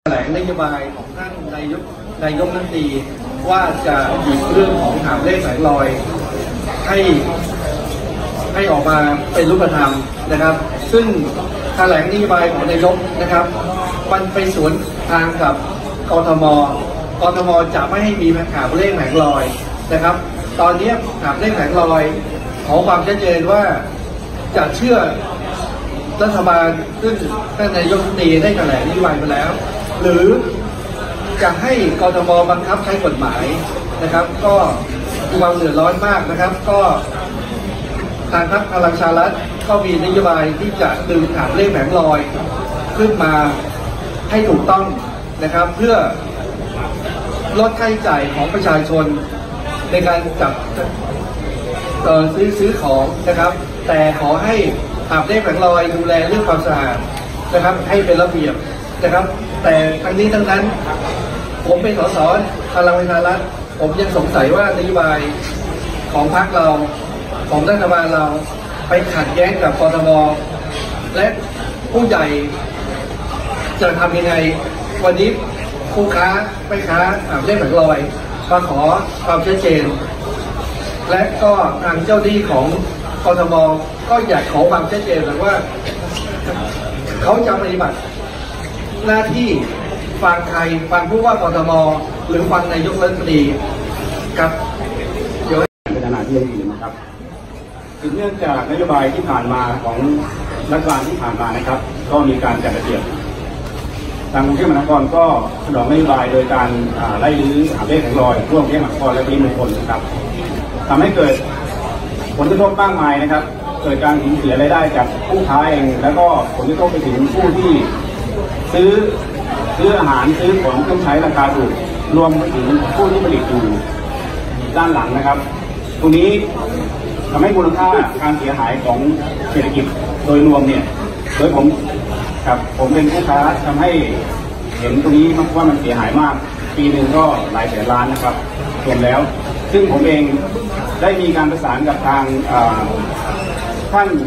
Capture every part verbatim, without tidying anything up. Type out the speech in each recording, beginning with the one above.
แถลงนโยบายของท่านนายกนายกรัฐมนตรีว่าจะหยิบเรื่องของหาบเล่แผงลอยให้ให้ออกมาเป็นรูปธรรมนะครับซึ่งแถลงนโยบายของนายกนะครับมันไปสวนทางกับกทมกทมจะไม่ให้มีหาบเล่แผงลอยนะครับตอนนี้หาบเล่แผงลอยขอความชัดเจนว่าจะเชื่อรัฐบาลซึ่งท่านนายกรัฐมนตรีได้แถลงนโยบายไปแล้วหรือจะให้กทมบังคับใช้กฎหมายนะครับก็ความเดือดร้อนมากนะครับก็ทางพรรคพลังประชารัฐก็มีนโยบายที่จะดึงหาบเล่แผงลอยขึ้นมาให้ถูกต้องนะครับเพื่อลดค่าใช้จ่ายของประชาชนในการจับซื้อซื้อของนะครับแต่ขอให้หาบเล่แผงลอยดูแลเรื่องความสะอาดนะครับให้เป็นระเบียบนะครับแต่ทั้งนี้ทั้งนั้นผมเป็นสสพลังประชารัฐผมยังสงสัยว่านโยบายของพรรคเราของรัฐบาลเราไปขัดแย้งกับกทมและผู้ใหญ่จะทำยังไงวันนี้ผู้ค้าไปค้าหาบเล่แผงลอยมาขอความชัดเจนและก็ทางเจ้าหน้าที่ของกทมก็อยากขอความชัดเจนว่าเขาจะปฏิบัติหน้าที่ฟังใครฟังผู้ว่ากทมหรือฟังนายกรัฐมนตรีครับเดี๋ยวเป็นขณะที่อื่นนะครับคือเนื่องจากนโยบายที่ผ่านมาของรัฐบาลที่ผ่านมานะครับก็มีการจัดระเบียบทางกรุงเทพมหานครก็สนองนโยบายโดยการไล่รื้อหาบเล่แผงลอยร่วมกรุงเทพมหานครและปริมณฑลนะครับทำให้เกิดผลกระทบมากมายนะครับเกิดการสูญเสียรายได้จากผู้ค้าเองแล้วก็ผลกระทบไปถึงผู้ที่ซื้อซื้ออาหารซื้อของเครื่องใช้ราคาถูกรวมไปถึงผู้ที่ผลิตอยู่ด้านหลังนะครับตรงนี้ทำให้มูลค่าการเสียหายของเศรษฐกิจโดยรวมเนี่ยโดยผมครับผมเป็นผู้ค้าทำให้เห็นตรงนี้ว่ามันเสียหายมากปีหนึ่งก็หลายแสนล้านนะครับรวมแล้วซึ่งผมเองได้มีการประสานกับทางท่าน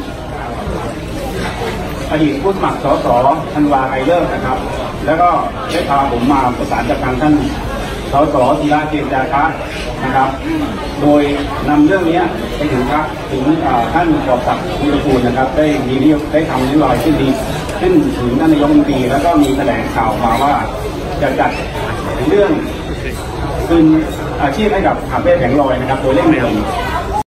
อดีตผู้สมัครสสธันวาไอเลอร์นะครับแล้วก็ได้พาผมมาประสานกับทางท่านสสธีระเจนจาคะนะครับโดยนำเรื่องนี้ไปถึงครับถึงท่านกอบศักดิ์วิรกูลนะครับได้มีได้ทำนโยบายขึ้นดีขึ้นถึงท่านนายกรัฐมนตรีแล้วก็มีแถลงข่าวมาว่าจะจัดเรื่องคืนอาชีพให้กับหาบเล่แผงลอยนะครับโดยเร่งด่วน